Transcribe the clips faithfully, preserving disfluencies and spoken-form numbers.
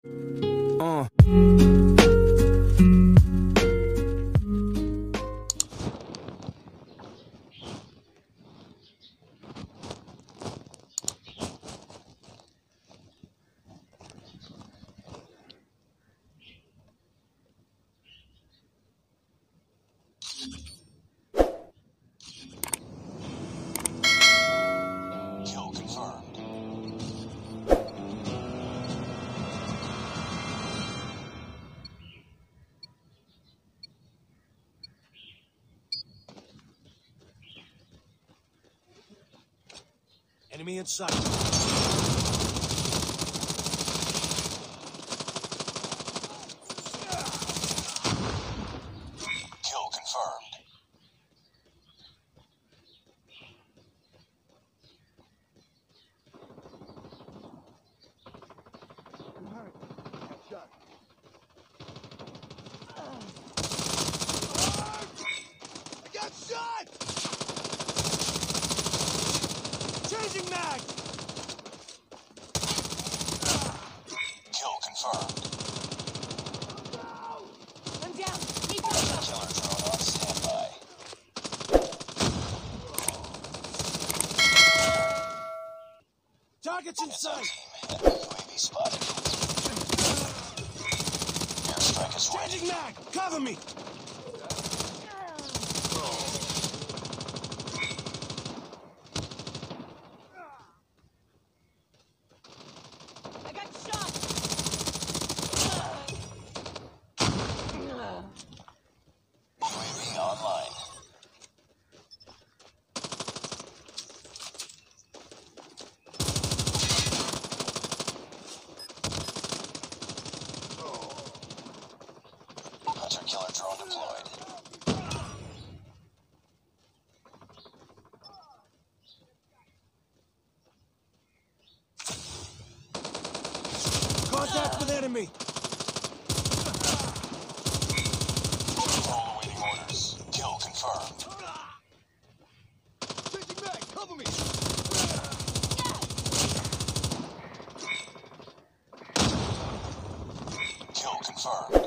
Uh. Enemy in sight. Kill confirmed. I got shot! Changing mag! Kill confirmed. I'm down. Need backup. Killer drone on standby. Targets in It's our sight! team. Enemy U A V spotted. Airstrike is ready. Changing mag! Cover me! I got shot. U A V online. Hunter killer drone deployed. Contact with enemy! Control awaiting orders. Kill confirmed. Changing mag! Cover me! Kill confirmed.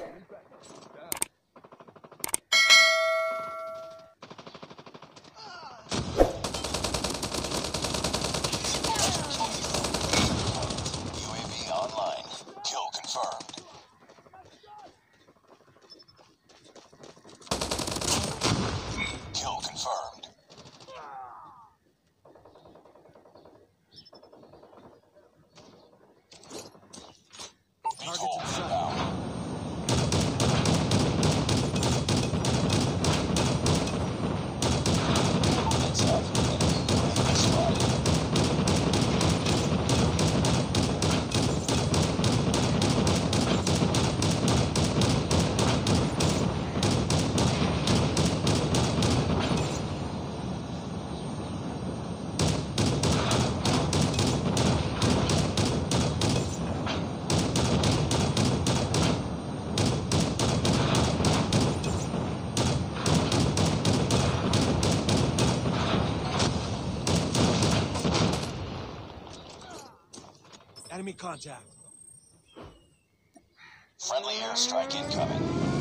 U A V online. Kill confirmed. Kill confirmed. Patrol inbound. Heads up. Enemy U A V spotted. Enemy contact. Friendly airstrike incoming.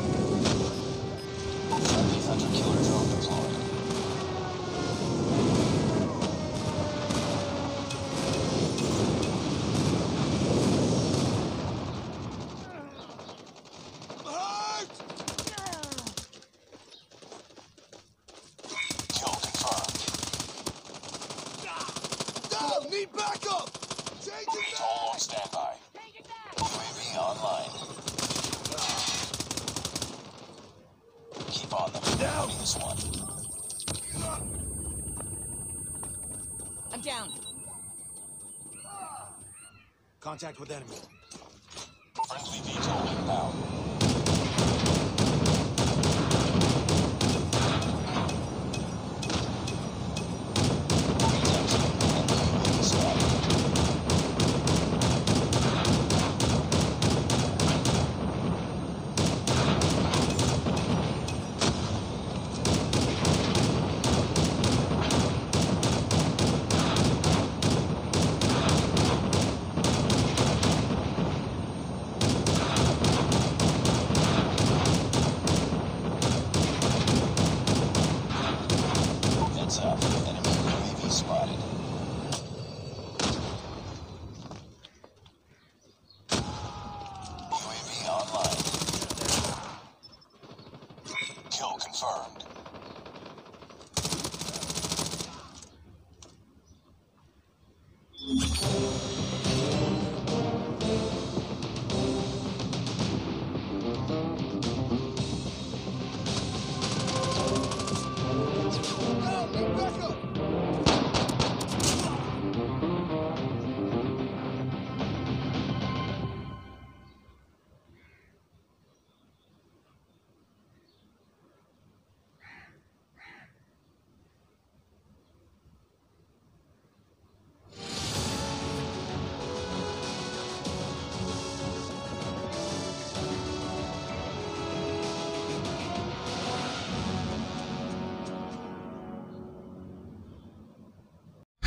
Friendly hunter killer drone deployed. Hurt! Kill confirmed. Down! Need backup! Changing Toll on standby. Take it back. U A V online. Keep on them. Down. Winning this one. I'm down. Contact with enemy. Friendly V TOL inbound. Attention. Enemy U A V spotted.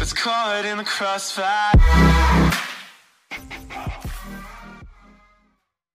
gets caught in the crossfire.